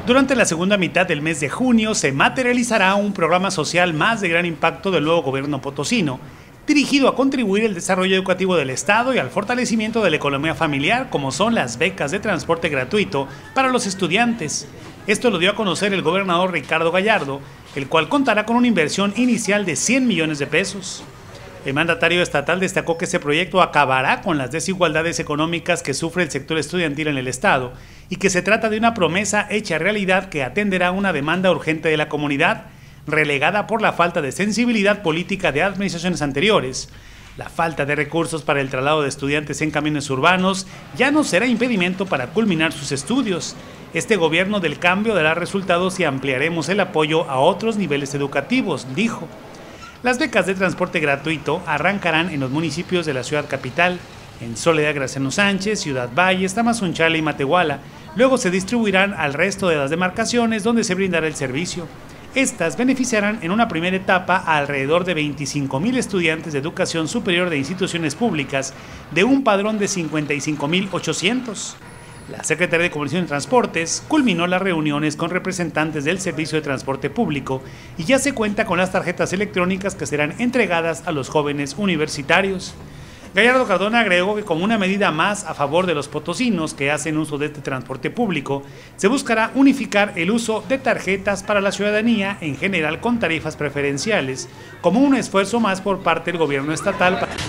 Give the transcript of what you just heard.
Durante la segunda mitad del mes de junio se materializará un programa social más de gran impacto del nuevo gobierno potosino, dirigido a contribuir al desarrollo educativo del Estado y al fortalecimiento de la economía familiar, como son las becas de transporte gratuito para los estudiantes. Esto lo dio a conocer el gobernador Ricardo Gallardo, el cual contará con una inversión inicial de 100 millones de pesos. El mandatario estatal destacó que este proyecto acabará con las desigualdades económicas que sufre el sector estudiantil en el Estado y que se trata de una promesa hecha realidad que atenderá una demanda urgente de la comunidad, relegada por la falta de sensibilidad política de administraciones anteriores. La falta de recursos para el traslado de estudiantes en camiones urbanos ya no será impedimento para culminar sus estudios. Este gobierno del cambio dará resultados y ampliaremos el apoyo a otros niveles educativos, dijo. Las becas de transporte gratuito arrancarán en los municipios de la ciudad capital, en Soledad Graciano Sánchez, Ciudad Valles, Tamazunchale y Matehuala. Luego se distribuirán al resto de las demarcaciones donde se brindará el servicio. Estas beneficiarán en una primera etapa a alrededor de 25,000 estudiantes de educación superior de instituciones públicas de un padrón de 55,800. La Secretaría de Comunicación y Transportes culminó las reuniones con representantes del Servicio de Transporte Público y ya se cuenta con las tarjetas electrónicas que serán entregadas a los jóvenes universitarios. Gallardo Cardona agregó que como una medida más a favor de los potosinos que hacen uso de este transporte público, se buscará unificar el uso de tarjetas para la ciudadanía en general con tarifas preferenciales, como un esfuerzo más por parte del gobierno estatal.